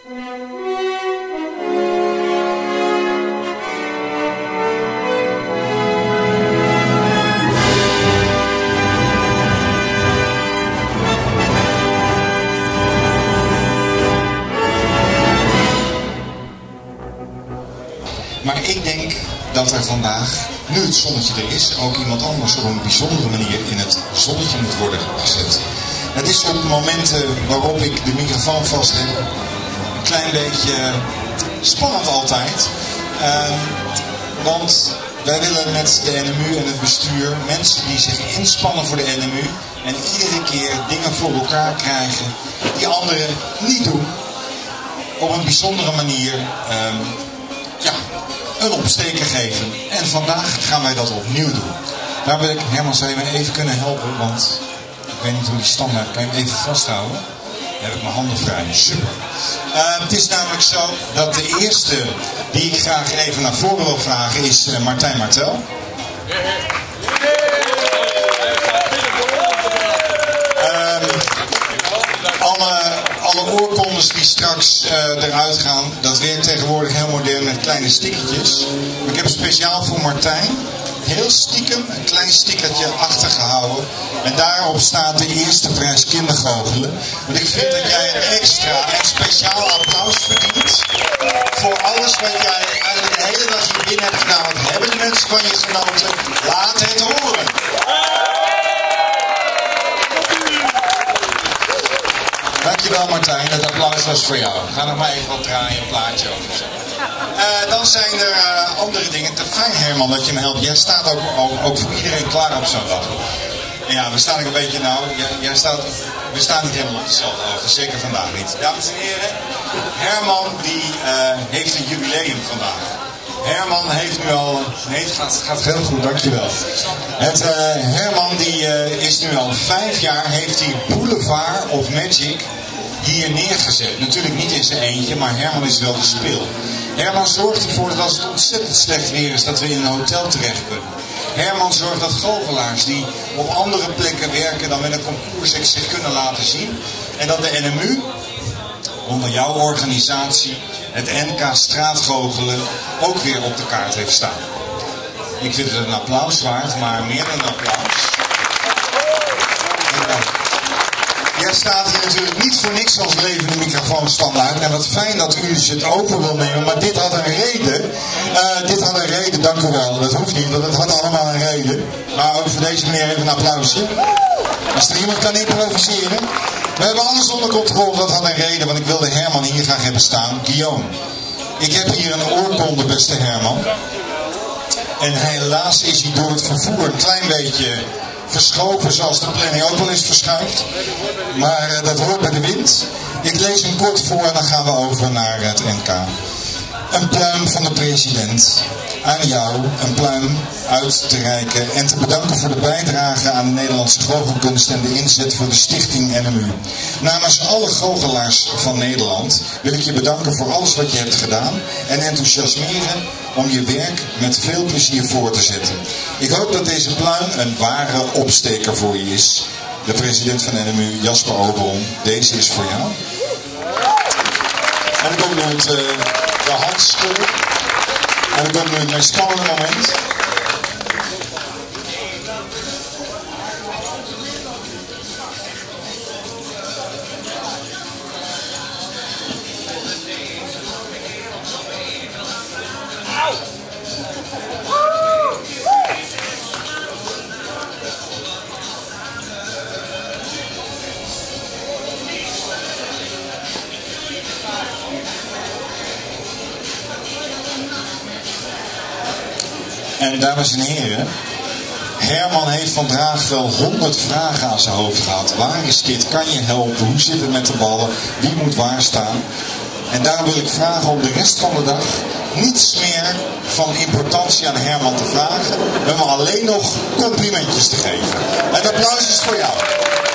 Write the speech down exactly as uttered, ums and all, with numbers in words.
Maar ik denk dat er vandaag, nu het zonnetje er is, ook iemand anders op een bijzondere manier in het zonnetje moet worden gezet. Het is op momenten waarop ik de microfoon vast heb, een klein beetje spannend altijd. Uh, want wij willen met de N M U en het bestuur mensen die zich inspannen voor de N M U en iedere keer dingen voor elkaar krijgen die anderen niet doen, op een bijzondere manier uh, ja, een opsteker geven. En vandaag gaan wij dat opnieuw doen. Daar wil ik, Herman, zou je me even kunnen helpen, want ik weet niet hoe die standaard, kan je hem even vasthouden? Dan heb ik mijn handen vrij. Super. Uh, het is namelijk zo dat de eerste die ik graag even naar voren wil vragen is uh, Martijn Martel. Uh, alle, alle oorkondes die straks uh, eruit gaan, dat werkt tegenwoordig heel modern met kleine stickertjes. Maar ik heb speciaal voor Martijn heel stiekem een klein stickertje achtergehouden. En daarop staat de eerste prijs kindergoochelen. Want ik vind dat jij een extra en speciaal applaus verdient voor alles wat jij eigenlijk de hele dag hier binnen hebt gedaan. Wat hebben de mensen van je genoten? Laat het horen. Dankjewel Martijn, dat applaus was voor jou. Ga nog maar even wat draaien, een plaatje of zo. Uh, dan zijn er uh, andere dingen. Te fijn Herman dat je me helpt. Jij staat ook, ook, ook voor iedereen klaar op zo'n dag. En ja, we staan ook een beetje nou. Jij, jij staat, we staan niet helemaal op dezelfde hoogte. Zeker vandaag niet. Dames en heren, Herman die uh, heeft een jubileum vandaag. Herman heeft nu al... Nee, het gaat, het gaat heel goed, dankjewel. Het, uh, Herman die uh, is nu al vijf jaar, heeft hij Boulevard of Magic hier neergezet. Natuurlijk niet in zijn eentje, maar Herman is wel de spil. Herman zorgt ervoor dat als het ontzettend slecht weer is, dat we in een hotel terecht kunnen. Herman zorgt dat goochelaars die op andere plekken werken dan met een concours zich kunnen laten zien. En dat de N M U, onder jouw organisatie, het N K straatgoochelen ook weer op de kaart heeft staan. Ik vind het een applaus waard, maar meer dan een applaus. Jij staat hier natuurlijk niet voor niks als levende microfoon standaard. En wat fijn dat u dus het open wil nemen. Maar dit had een reden. Uh, dit had een reden, dank u wel. Dat hoeft niet, want het had allemaal een reden. Maar ook voor deze meneer even een applausje. Als er iemand kan improviseren. We hebben alles onder controle, dat had een reden. Want ik wilde Herman hier graag hebben staan. Guillaume. Ik heb hier een oorkonde, beste Herman. En helaas is hij door het vervoer een klein beetje verschoven, zoals de planning ook wel eens verschuift. Maar uh, dat hoort bij de wind. Ik lees hem kort voor en dan gaan we over naar het N K. Een pluim van de president. Aan jou een pluim uit te reiken en te bedanken voor de bijdrage aan de Nederlandse goochelkunst en de inzet voor de stichting N M U. Namens alle goochelaars van Nederland wil ik je bedanken voor alles wat je hebt gedaan en enthousiasmeren om je werk met veel plezier voor te zetten. Ik hoop dat deze pluim een ware opsteker voor je is. De president van N M U, Jasper Oberon, deze is voor jou. En dan komt nu het, uh, de handschudden. En dan komt nu het meest spannende moment. En dames en heren, Herman heeft vandaag wel honderd vragen aan zijn hoofd gehad. Waar is dit? Kan je helpen? Hoe zit het met de ballen? Wie moet waar staan? En daarom wil ik vragen om de rest van de dag niets meer van importantie aan Herman te vragen, maar alleen nog complimentjes te geven. Het applaus is voor jou.